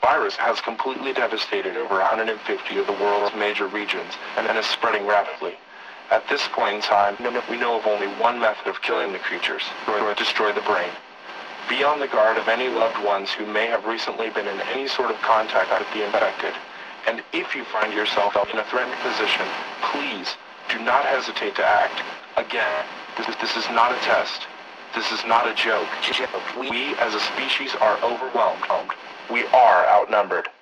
virus has completely devastated over 150 of the world's major regions and is spreading rapidly. At this point in time, we know of only one method of killing the creatures, or destroy the brain. Be on the guard of any loved ones who may have recently been in any sort of contact with the infected. And if you find yourself in a threatened position, please do not hesitate to act. Again, this is not a test. This is not a joke. We as a species are overwhelmed. We are outnumbered.